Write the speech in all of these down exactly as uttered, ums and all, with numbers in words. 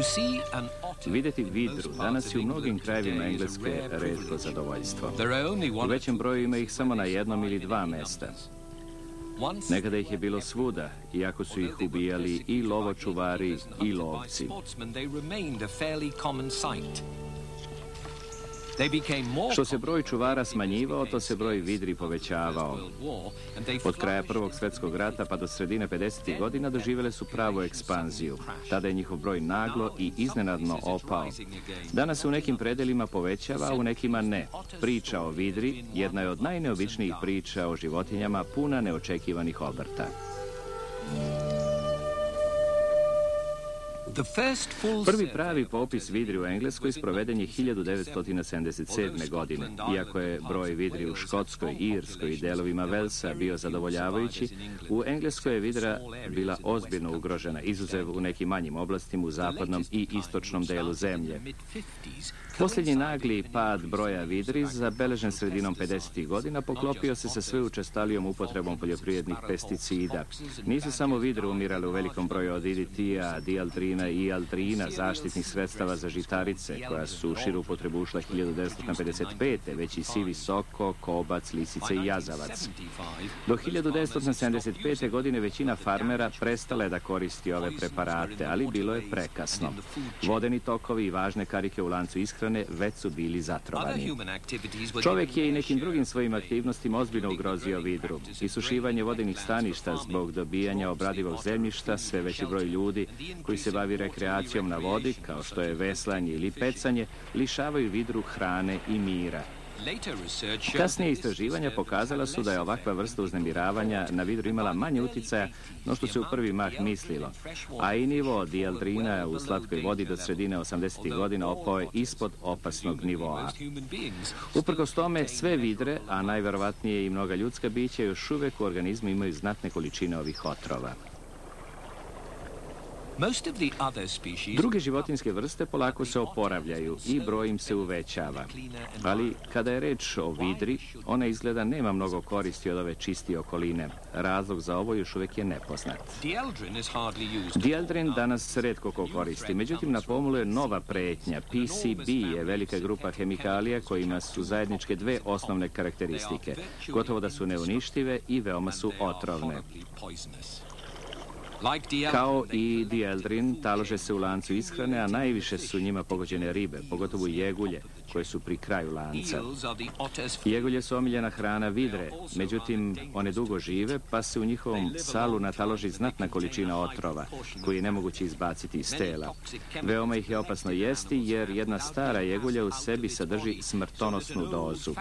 Vidjeti vidru danas je u mnogim krajevima Engleske retko zadovoljstvo. U većem broju ima ih samo na jednom ili dva mesta. Nekada ih je bilo svuda, iako su ih ubijali i lovočuvari i lovci. Što se broj čuvara smanjivao, to se broj vidri povećavao. Od kraja Prvog svjetskog rata pa do sredine pedesetih godina doživjele su pravu ekspanziju. Tada je njihov broj naglo i iznenadno opao. Danas se u nekim predelima povećava, a u nekima ne. Priča o vidri jedna je od najneobičnijih priča o životinjama, puna neočekivanih obrta. Prvi pravi popis vidri u Engleskoj sproveden je hiljadu devetsto sedamdeset sedme. godine. Iako je broj vidri u Škotskoj, Irskoj i delovima Velsa bio zadovoljavajući, u Engleskoj je vidra bila ozbiljno ugrožena, izuzev u nekim manjim oblastima u zapadnom i istočnom delu zemlje. Posljednji nagli pad broja vidri, zabeležen sredinom pedesetih godina, poklopio se sa sve učestalijom upotrebom poljoprivrednih pesticida. Nisu samo vidre umirale u velikom broju od D D T-a, dijaltrina i aldrina, zaštitnih sredstava za žitarice, koja su u širu upotrebu ušla hiljadu devetsto pedeset pete. već i sivi soko, kobac, lisice i jazavac. Do hiljadu devetsto sedamdeset pete. godine većina farmera prestala je da koristi ove preparate, ali bilo je prekasno. Vodeni tokovi i važne karike u lancu ishrane već su bili zatrovani. Čovjek je i nekim drugim svojim aktivnostima ozbiljno ugrozio vidru. Isušivanje vodenih staništa zbog dobijanja obradivog zemljišta, sve veći broj ljudi koji se bavi rekreacijom na vodi, kao što je veslanje ili pecanje, lišavaju vidru hrane i mira. Kasnije istraživanja pokazala su da je ovakva vrsta uznemiravanja na vidru imala manje uticaja no što se u prvi mah mislilo, a i nivo dijaltrina u slatkoj vodi do sredine osamdesetih godina opao je ispod opasnog nivoa. Uprkos tome, sve vidre, a najverovatnije i mnoga ljudska bića, još uvek u organizmu imaju znatne količine ovih otrova. Druge životinjske vrste polako se oporavljaju i broj im se uvećava. Ali kada je reč o vidri, ona izgleda nema mnogo koristi od ove čistije okoline. Razlog za ovo još uvijek je nepoznat. Dieldrin danas retko ko koristi, međutim na pomolu je nova pretnja. P C B je velika grupa hemikalija kojima su zajedničke dve osnovne karakteristike. Gotovo da su neuništive i veoma su otrovne. Kao i dieldrin, talože se u lancu ishrane, a najviše su njima pogođene ribe, pogotovo jegulje, koje su pri kraju lanca. Jegulje su omiljena hrana vidre, međutim, one dugo žive, pa se u njihovom salu nataloži znatna količina otrova, koji je nemoguće izbaciti iz tela. Veoma ih je opasno jesti, jer jedna stara jegulja u sebi sadrži smrtonosnu dozu.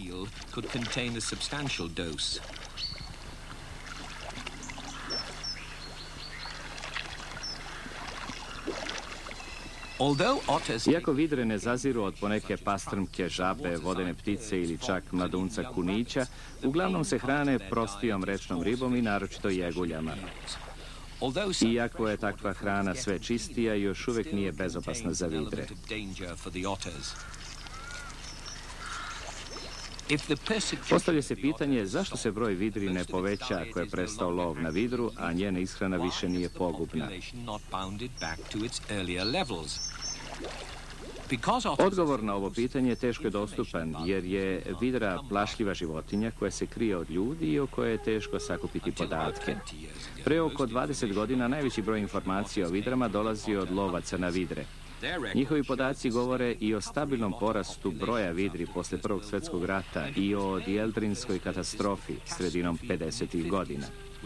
Iako vidre ne zaziru od poneke pastrmke, žabe, vodene ptice ili čak mladunca kunića, uglavnom se hrane prostijom rečnom ribom i naročito jeguljama. Iako je takva hrana sve čistija, još uvek nije bezopasna za vidre. Postavlja se pitanje zašto se broj vidri ne poveća ako je prestao lov na vidru, a njena ishrana više nije pogubna. Odgovor na ovo pitanje teško je dostupan, jer je vidra plašljiva životinja koja se krije od ljudi i o kojoj je teško sakupiti podatke. Pre oko dvadeset godina najveći broj informacija o vidrama dolazi od lovaca na vidre. Njihovi podaci govore i o stabilnom porastu broja vidri posle Prvog svjetskog rata i o dieldrinskoj katastrofi sredinom pedesetih godina.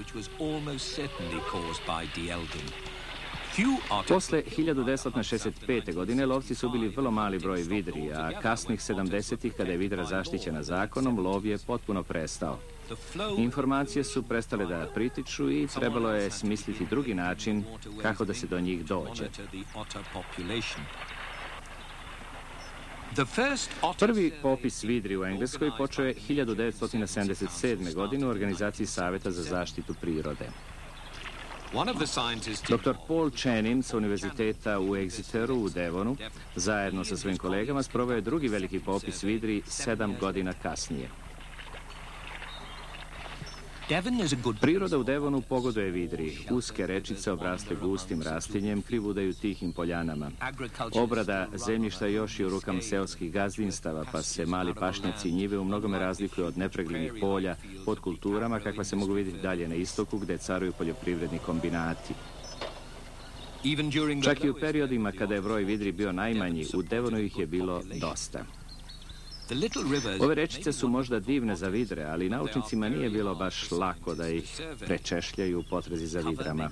Posle hiljadu devetsto šezdeset pete. godine lovci su ubili vrlo mali broj vidri, a kasnih sedamdesetih. kada je vidra zaštićena zakonom, lov je potpuno prestao. Informacije su prestale da pritiču i trebalo je smisliti drugi način kako da se do njih dođe. Prvi popis vidri u Engleskoj počeo je hiljadu devetsto sedamdeset sedme. godine u organizaciji Saveta za zaštitu prirode. Doktor Paul Chenin sa univerziteta u Exeteru u Devonu, zajedno sa svojim kolegama, sproveo je drugi veliki popis vidri sedam godina kasnije. Priroda u Devonu pogoduje vidri. Uske rečice obrasle gustim rastinjem krivudaju tihim poljanama. Obrada zemljišta još i u rukama seoskih gazdinstava, pa se mali pašnjaci i njive u mnogome razlikuju od nepreglednih polja pod kulturama kakva se mogu vidjeti dalje na istoku gde caruju poljoprivredni kombinati. Čak i u periodima kada je broj vidri bio najmanji, u Devonu ih je bilo dosta. Ove rečice su možda divne za vidre, ali naučnicima nije bilo baš lako da ih prečešljaju u potrazi za vidrama.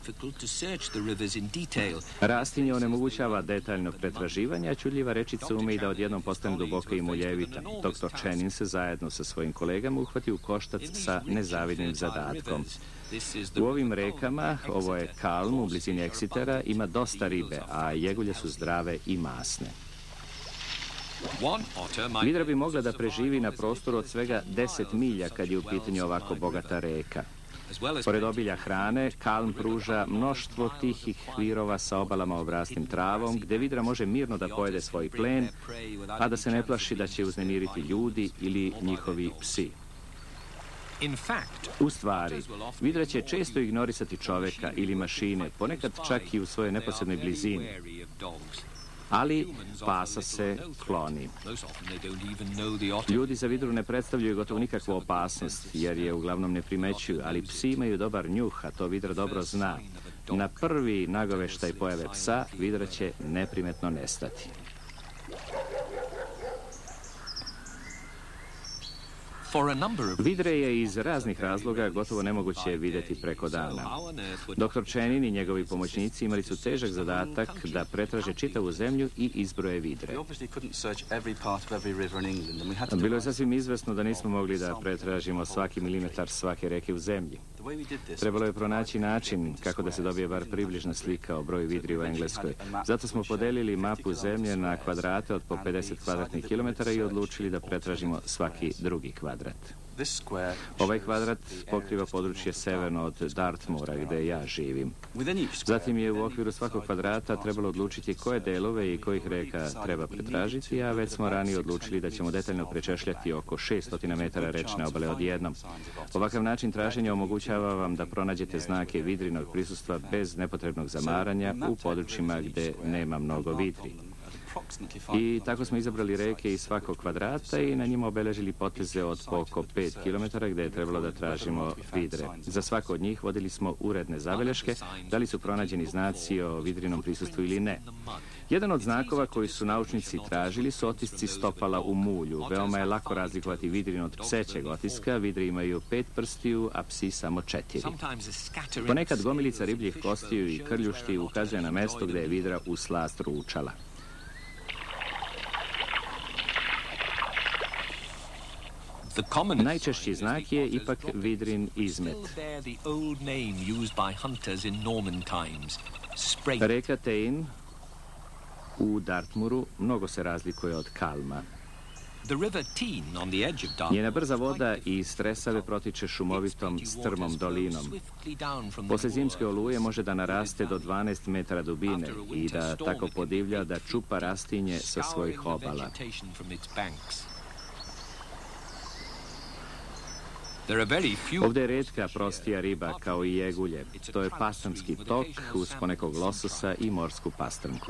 Rastinje onemogućava detaljno pretraživanje, a čudljiva rečica ume i da odjednom postane duboka i muljevita. doktor Chenin se zajedno sa svojim kolegama uhvati u koštac sa nezavidnim zadatkom. U ovim rekama, ovo je Kalm u blizini Exetera, ima dosta ribe, a jegulje su zdrave i masne. Vidra bi mogla da preživi na prostoru od svega deset milja kad je u pitanju ovako bogata reka. Pored obilja hrane, Kalm pruža mnoštvo tihih virova sa obalama obraslim travom, gde vidra može mirno da pojede svoj plen, a da se ne plaši da će uznemiriti ljudi ili njihovi psi. U stvari, vidra će često ignorisati čoveka ili mašine, ponekad čak i u svojoj neposrednoj blizini. Ali pasa se kloni. Ljudi za vidru ne predstavljaju gotovo nikakvu opasnost, jer je uglavnom ne primećuju, ali psi imaju dobar njuh, a to vidra dobro zna. Na prvi nagoveštaj pojave psa, vidra će neprimetno nestati. Vidre je iz raznih razloga gotovo nemoguće vidjeti preko dana. doktor Chenin i njegovi pomoćnici imali su težak zadatak da pretraže čitavu zemlju i izbroje vidre. Bilo je sasvim izvesno da nismo mogli da pretražimo svaki milimetar svake reke u zemlji. Trebalo je pronaći način kako da se dobije bar približna slika o broju vidri u Engleskoj. Zato smo podelili mapu zemlje na kvadrate od po pedeset kvadratnih kilometara i odlučili da pretražimo svaki drugi kvadrat. Ovaj kvadrat pokriva područje severno od Dartmoora gde ja živim. Zatim je u okviru svakog kvadrata trebalo odlučiti koje delove i kojih reka treba pretražiti, a već smo ranije odlučili da ćemo detaljno prečešljati oko šeststo metara rečne obale odjednom. Ovakav način traženja omogućava vam da pronađete znake vidrinog prisustva bez nepotrebnog zamaranja u područjima gde nema mnogo vidri. I tako smo izabrali reke iz svakog kvadrata i na njima obeležili poteze od po oko pet kilometara gde je trebalo da tražimo vidre. Za svako od njih vodili smo uredne zabeleške, da li su pronađeni znaci o vidrinom prisustvu ili ne. Jedan od znakova koji su naučnici tražili su otisci stopala u mulju. Veoma je lako razlikovati vidrin od psećeg otiska. Vidri imaju pet prstiju, a psi samo četiri. Ponekad gomilica ribljih kostiju i krljušti ukazuje na mesto gde je vidra u slast ručala. Najčešći znak je ipak vidrin izmet. Reka Tein u Dartmooru mnogo se razlikuje od Kalma. Njena brza voda iz Stresave protiče šumovitom strmom dolinom. Posle zimske oluje može da naraste do dvanaest metara dubine i da tako podivlja da čupa rastinje sa svojih obala. Ovdje je retka prostija riba kao i jegulje. To je pastramski tok uz ponekog lososa i morsku pastrmku.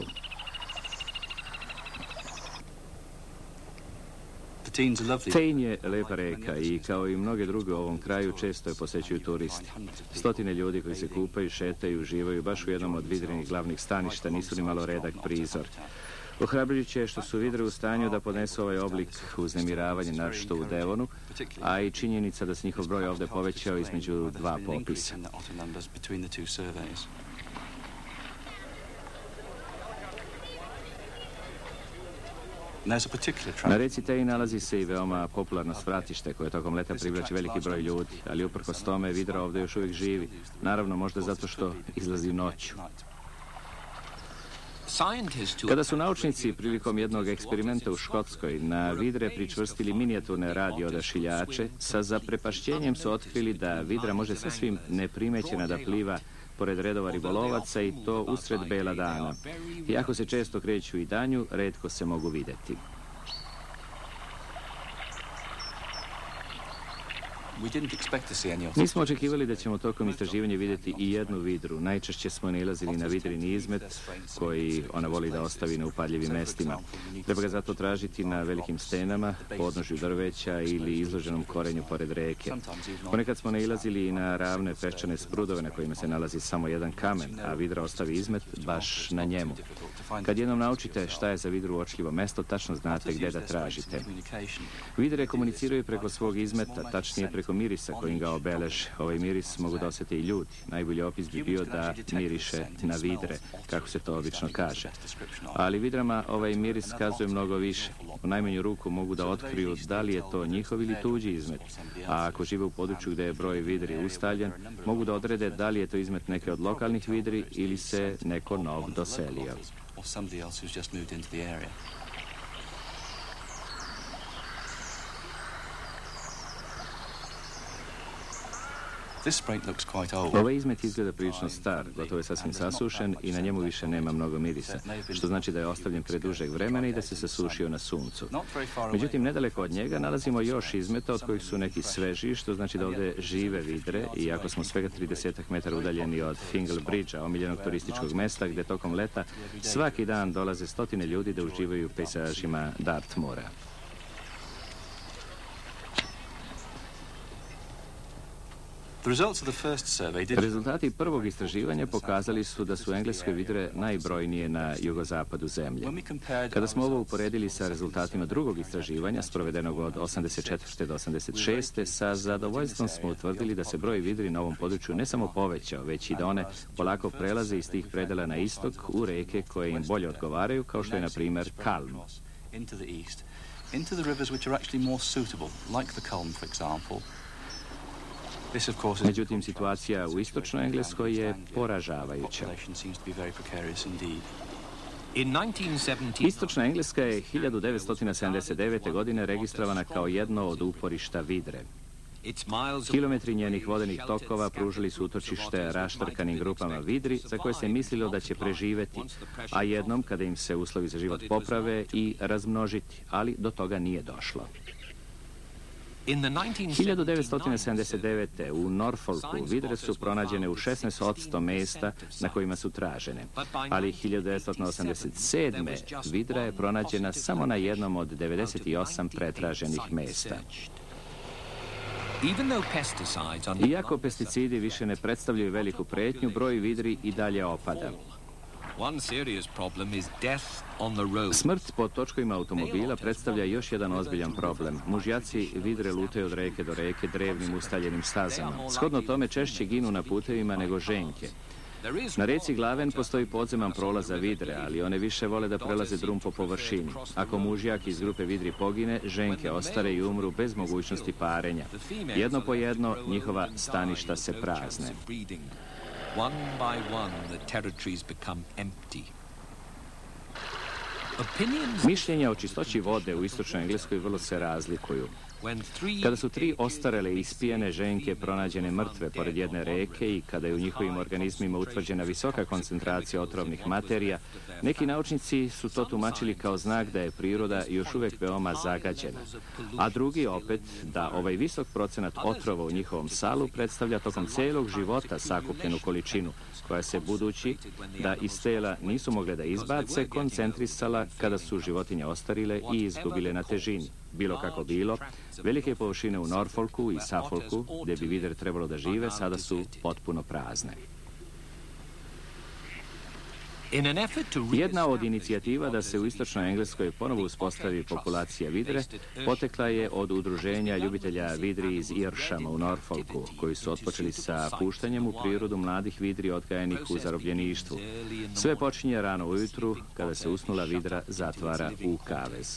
Tein je lepa reka i kao i mnoge druge u ovom kraju često je posećuju turisti. Stotine ljudi koji se kupaju, šetaju, uživaju baš u jednom od vidrinih glavnih staništa, nisu ni malo redak prizor. Ohrabrujuće je što su vidre u stanju da podnesu ovaj oblik uznemiravanja, naročito u Devonu, a i činjenica da se njihov broj ovde povećao između dva popisa. Na reci Tein nalazi se i veoma popularno svratište koje tokom leta privlači veliki broj ljudi, ali uprkos tome vidra ovde još uvijek živi. Naravno, možda zato što izlazi noću. Kada su naučnici prilikom jednog eksperimenta u Škotskoj na vidre pričvrstili minijaturne radio-odašiljače, sa zaprepašćenjem su otkrili da vidra može sasvim neprimećena da pliva pored redova ribolovaca i to usred bela dana. Iako se često kreću i danju, retko se mogu videti. Nismo očekivali da ćemo tokom istraživanja vidjeti i jednu vidru. Najčešće smo nailazili na vidrini izmet koji ona voli da ostavi na upadljivim mestima. Treba ga zato tražiti na velikim stenama, podnožju drveća ili izloženom korenju pored reke. Ponekad smo nailazili i na ravne peščane sprudove na kojima se nalazi samo jedan kamen, a vidra ostavi izmet baš na njemu. Kad jednom naučite šta je za vidru uočljivo mesto, tačno znate gde da tražite. Vidre komuniciraju preko svog izmeta, tačnije preko mirisa kojim ga obeleže. Ovaj miris mogu da osjete i ljudi. Najbolji opis bi bio da miriše na vidre, kako se to obično kaže. Ali vidrama ovaj miris kazuje mnogo više. U najmanju ruku mogu da otkriju da li je to njihov ili tuđi izmet. A ako žive u području gde je broj vidri ustaljen, mogu da odrede da li je to izmet neke od lokalnih vidri ili se neko nov doselio. Ovaj izmet izgleda prilično star, gotovo je sasvim sasušen i na njemu više nema mnogo mirisa, što znači da je ostavljen predužeg vremena i da se sasušio na suncu. Međutim, nedaleko od njega nalazimo još izmeta od kojih su neki sveži, što znači da ovde žive vidre, i ako smo svega tridesetak metara udaljeni od Fingal Bridge-a, omiljenog turističkog mesta, gde tokom leta svaki dan dolaze stotine ljudi da uživaju u pejsažima Dartmoora. Rezultati prvog istraživanja pokazali su da su engleske vidre najbrojnije na jugozapadu zemlje. Kada smo ovo uporedili sa rezultatima drugog istraživanja, sprovedenog od osamdeset četvrte do osamdeset šeste, sa zadovoljstvom smo utvrdili da se broj vidri na ovom području ne samo povećao, već i da one polako prelaze iz tih predela na istok u reke koje im bolje odgovaraju, kao što je, na primer, Kalm. Međutim, situacija u istočnoj Engleskoj je poražavajuća. Istočna Engleska je hiljadu devetsto sedamdeset devete. godine registrovana kao jedno od uporišta vidre. Kilometri njenih vodenih tokova pružili su utočište raštrkanim grupama vidri za koje se mislilo da će preživeti, a jednom, kada im se uslovi za život poprave, i razmnožiti, ali do toga nije došlo. hiljadu devetsto sedamdeset devete. u Norfolku vidre su pronađene u šesnaest posto mesta na kojima su tražene, ali hiljadu devetsto osamdeset sedme. vidra je pronađena samo na jednom od devedeset osam pretraženih mesta. Iako pesticidi više ne predstavljaju veliku pretnju, broj vidri i dalje opada. Smrt pod točkovima automobila predstavlja još jedan ozbiljan problem. Mužjaci vidre lutaju od reke do reke drevnim ustaljenim stazama. Shodno tome češće ginu na putevima nego ženke. Na reci Glaven postoji podzeman prolaz za vidre, ali one više vole da prelaze drum po površini. Ako mužjak iz grupe vidri pogine, ženke ostare i umru bez mogućnosti parenja. Jedno po jedno njihova staništa se prazne. One by one, the territories become empty. Mišljenja o čistoći vode u istočnoj Engleskoj vrlo se razlikuju. Kada su tri ostarele ispijene ženke pronađene mrtve pored jedne reke i kada je u njihovim organizmima utvrđena visoka koncentracija otrovnih materija, neki naučnici su to tumačili kao znak da je priroda još uvek veoma zagađena, a drugi opet da ovaj visok procenat otrova u njihovom salu predstavlja tokom celog života sakupljenu količinu, koja se, budući da iz tela nisu mogle da izbace, koncentrisala kada su životinje ostarile i izgubile na težini. Bilo kako bilo, velike površine u Norfolku i Suffolku, gde bi vidre trebalo da žive, sada su potpuno prazne. Jedna od inicijativa da se u istočnoj Engleskoj ponovo uspostavi populacija vidre potekla je od udruženja ljubitelja vidri iz Earshama u Norfolku, koji su otpočeli sa puštanjem u prirodu mladih vidri odgajenih u zarobljeništvu. Sve počinje rano ujutru, kada se usnula vidra zatvara u kavez.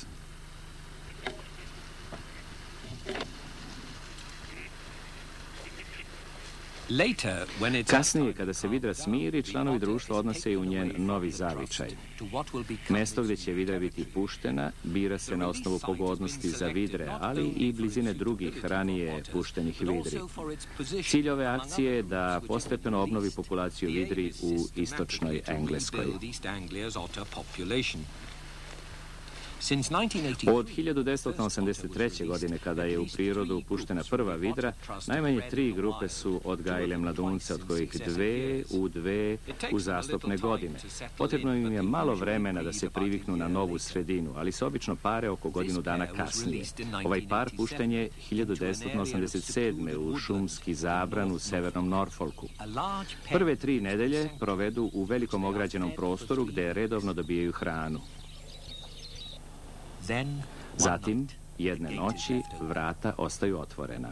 Kasnije, kada se vidra smiri, članovi društva odnose i u njen novi zavičaj. Mesto gde će vidra biti puštena bira se na osnovu pogodnosti za vidre, ali i blizine drugih ranije puštenih vidri. Cilj ove akcije je da postepeno obnovi populaciju vidri u istočnoj Engleskoj. Od hiljadu devetsto osamdeset treće. godine, kada je u prirodu upuštena prva vidra, najmanje tri grupe su odgajile mladunce, od kojih dve u dve uzastopne godine. Potrebno im je malo vremena da se priviknu na novu sredinu, ali se obično pare oko godinu dana kasnije. Ovaj par pušten je hiljadu devetsto osamdeset sedme. u šumski zabran u severnom Norfolku. Prve tri nedelje provedu u velikom ograđenom prostoru gde redovno dobijaju hranu. Zatim, jedne noći, vrata ostaju otvorena.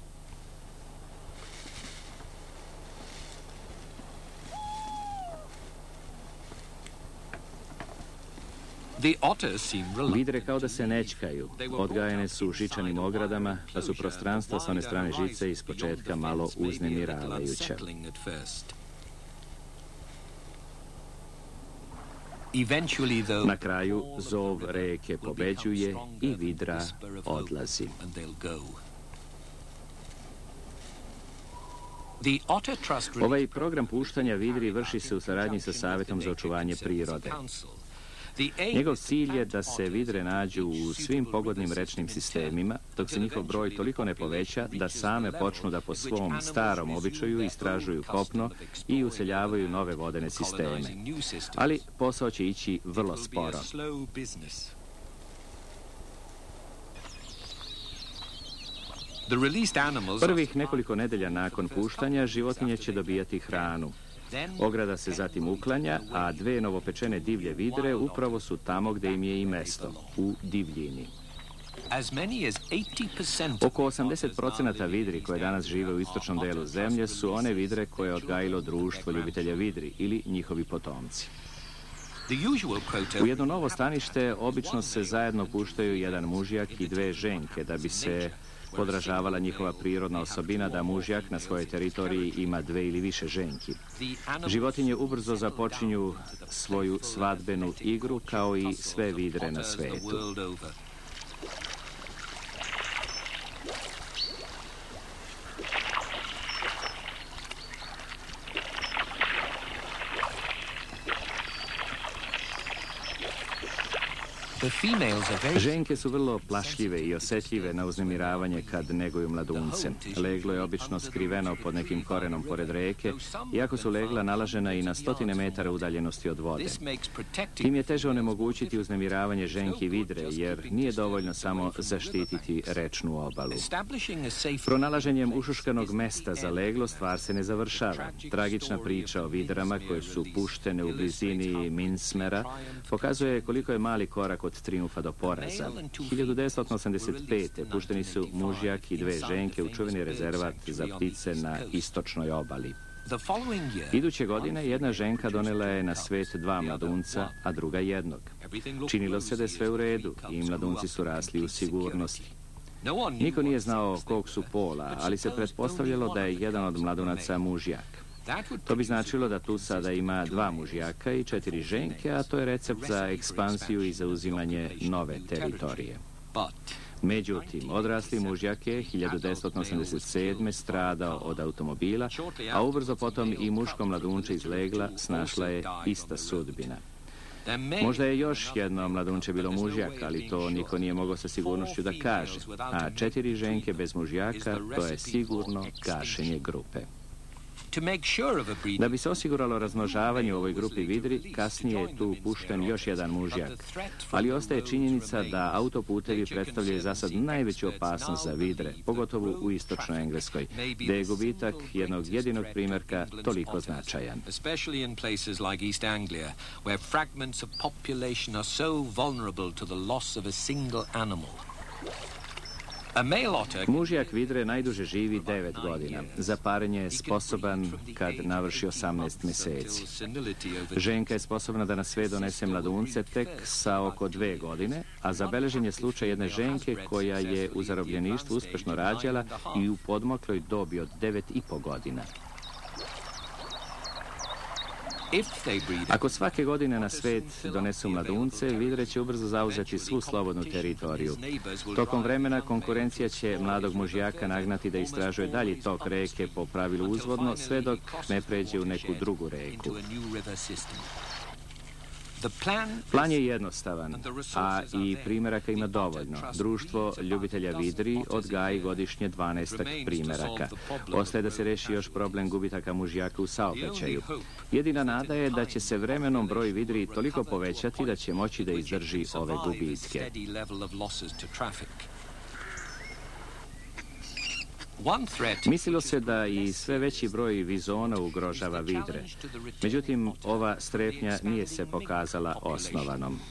Vidre kao da se nećkaju. Odgajane su u žičanim ogradama, pa su prostranstva s one strane žice iz početka malo uznemiravajuća. Na kraju zov reke pobeđuje i vidra odlazi. Ovaj program puštanja vidri vrši se u saradnji sa Savetom za očuvanje prirode. Njegov cilj je da se vidre nađu u svim pogodnim rečnim sistemima, dok se njihov broj toliko ne poveća da same počnu da po svom starom običaju istražuju kopno i useljavaju nove vodene sisteme. Ali posao će ići vrlo sporo. Prvih nekoliko nedelja nakon puštanja životinje će dobijati hranu. Ograda se zatim uklanja, a dve novopečene divlje vidre upravo su tamo gde im je i mesto, u divljini. Oko osamdeset procenata vidri koje danas žive u istočnom delu zemlje su one vidre koje je odgajilo društvo ljubitelja vidri ili njihovi potomci. U jedno novo stanište obično se zajedno puštaju jedan mužjak i dve ženke da bi se podražavala njihova prirodna osobina da mužjak na svojoj teritoriji ima dve ili više ženki. Životinje ubrzo započinju svoju svadbenu igru kao i sve vidre na svetu. Ženke su vrlo plašljive i osjetljive na uznemiravanje kad neguju mladunce. Leglo je obično skriveno pod nekim korenom pored reke, iako su legla nalažena i na stotine metara udaljenosti od vode. Tim je teže onemogućiti uznemiravanje ženki vidre, jer nije dovoljno samo zaštititi rečnu obalu. Pronalaženjem ušuškanog mesta za leglo stvar se ne završava. Tragična priča o vidrama koje su puštene u blizini Minsmera pokazuje koliko je mali korak od trijumfa do poraza. hiljadu devetsto osamdeset pete. pušteni su mužjak i dve ženke u čuveni rezervat za ptice na istočnoj obali. Iduće godine jedna ženka donela je na svet dva mladunca, a druga jednog. Činilo se da je sve u redu i mladunci su rasli u sigurnosti. Niko nije znao kog su pola, ali se pretpostavljalo da je jedan od mladunaca mužjak. To bi značilo da tu sada ima dva mužjaka i četiri ženke, a to je recept za ekspansiju i zauzimanje nove teritorije. Međutim, odrasli mužjak je hiljadu devetsto osamdeset sedme. stradao od automobila, a ubrzo potom i muško mladunče iz legla snašla je ista sudbina. Možda je još jedno mladunče bilo mužjak, ali to niko nije mogao sa sigurnošću da kaže. A četiri ženke bez mužjaka, to je sigurno gašenje grupe. Da bi se osiguralo razmnožavanje u ovoj grupi vidri, kasnije je tu pušten još jedan mužjak. Ali ostaje činjenica da autoputevi predstavljaju za sad najveću opasnost za vidre, pogotovo u istočnoj Engleskoj, gde je gubitak jednog jedinog primjerka toliko značajan. Mužjak vidre najduže živi devet godina. Za parenje je sposoban kad navrši osamnaest mjeseci. Ženka je sposobna da na svet donese mladunce tek sa oko dve godine, a zabeležen je slučaj jedne ženke koja je u zarobljeništvu uspešno rađala i u podmokloj dobi od devet i po godina. Ako svake godine na svet donesu mladunce, vidre će ubrzo zauzeti svu slobodnu teritoriju. Tokom vremena konkurencija će mladog mužjaka nagnati da istražuje dalji tok reke po pravilu uzvodno, sve dok ne pređe u neku drugu reku. Plan je jednostavan, a i primjeraka ima dovoljno. Društvo ljubitelja vidri odgaji godišnje dvanaestak primjeraka. Ostaje da se reši još problem gubitaka mužjaka u saobraćaju. Jedina nada je da će se vremenom broj vidri toliko povećati da će moći da izdrži ove gubitke. Mislilo se da i sve veći broj vizona ugrožava vidre. Međutim, ova strepnja nije se pokazala osnovanom.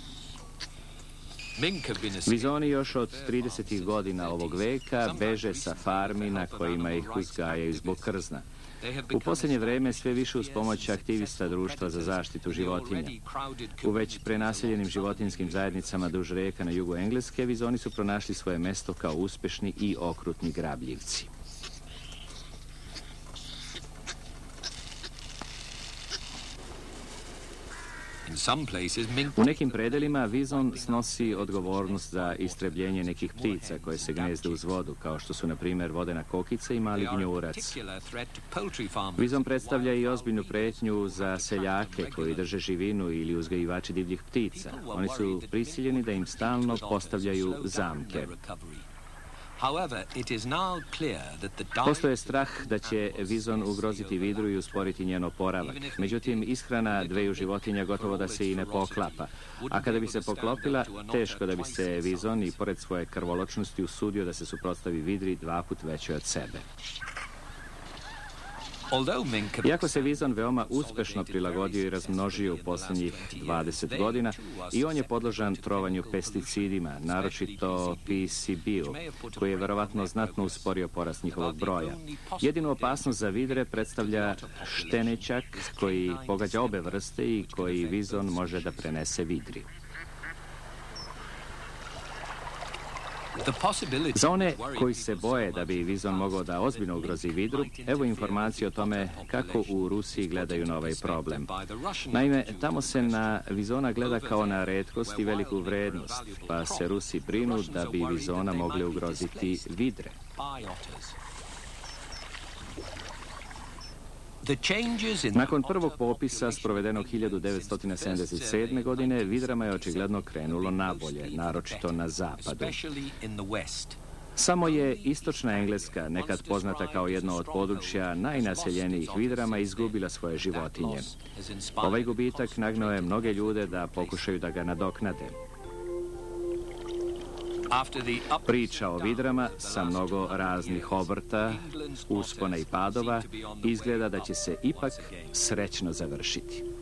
Vizoni još od tridesetih godina ovog veka beže sa farmi na kojima ih uzgajaju zbog krzna. U posljednje vreme sve više uz pomoć aktivista društva za zaštitu životinja. U već prenaseljenim životinjskim zajednicama duž reka na jugu Engleske, vizoni su pronašli svoje mesto kao uspešni i okrutni grabljivci. U nekim predelima vizon snosi odgovornost za istrebljenje nekih ptica koje se gnezde uz vodu, kao što su, na primjer, vodena kokica i mali gnjurac. Vizon predstavlja i ozbiljnu pretnju za seljake koji drže živinu ili uzgajivači divljih ptica. Oni su prisiljeni da im stalno postavljaju zamke. Postoje strah da će vizon ugroziti vidru i usporiti njen oporavak. Međutim, ishrana dveju životinja gotovo da se i ne poklapa. A kada bi se poklopila, teško da bi se vizon i pored svoje krvoločnosti usudio da se suprotstavi vidri dva put većoj od sebe. Iako se vizon veoma uspešno prilagodio i razmnožio u posljednjih dvadeset godina, i on je podložan trovanju pesticidima, naročito P C B-u, koji je verovatno znatno usporio porast njihovog broja. Jedinu opasnost za vidre predstavlja štenećak koji pogađa obe vrste i koji vizon može da prenese vidri. Za one koji se boje da bi vizon mogao da ozbiljno ugrozi vidru, evo informacije o tome kako u Rusiji gledaju na ovaj problem. Naime, tamo se na vizona gleda kao na retkost i veliku vrednost, pa se Rusi brinu da bi vizona mogli ugroziti vidre. Nakon prvog popisa, sprovedenog hiljadu devetsto sedamdeset sedme. godine, vidrama je očigledno krenulo nabolje, naročito na zapadu. Samo je istočna Engleska, nekad poznata kao jedno od područja najnaseljenijih vidrama, izgubila svoje životinje. Ovaj gubitak nagnao je mnoge ljude da pokušaju da ga nadoknade. Priča o vidrama sa mnogo raznih obrta, uspona i padova izgleda da će se ipak srećno završiti.